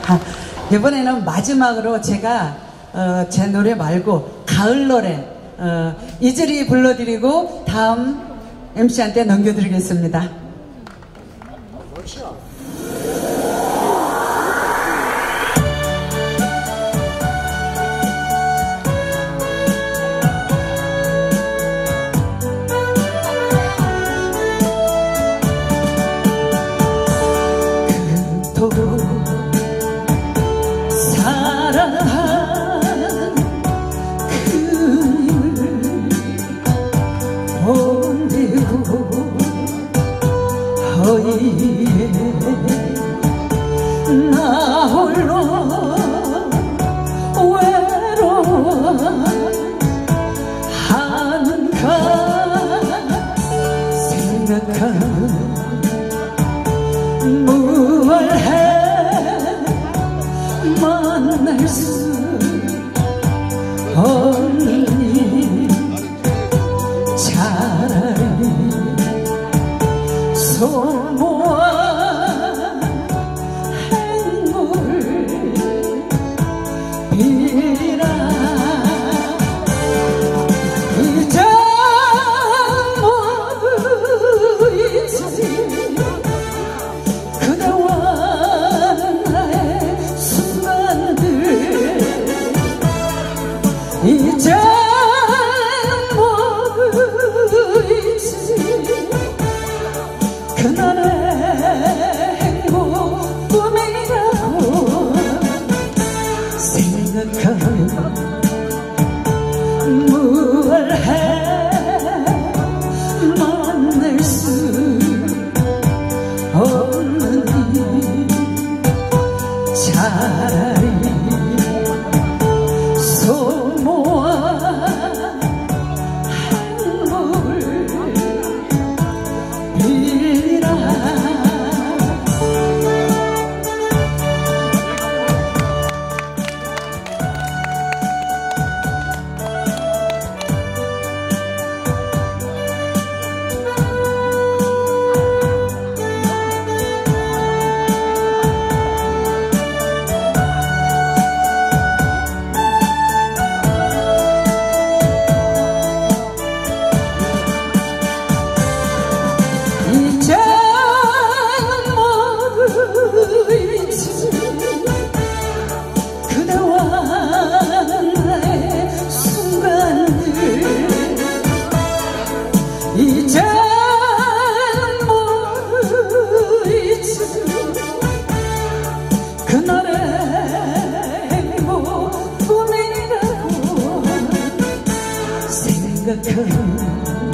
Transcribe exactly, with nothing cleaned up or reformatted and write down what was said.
아, 이번에는 마지막으로 제가 어, 제 노래 말고 가을 노래 어, 이슬이 불러드리고 다음 엠씨한테 넘겨드리겠습니다. 나 홀로 외로워하는가 생각하면 무얼 해 만날 수 없니 차라리 소모아 이제 모르지 그날의 행복 꿈이라고 생각하면 무얼 해 만날 수 없느니 차라리 이제 모르지 그날의 행복 꿈이라고 생각하면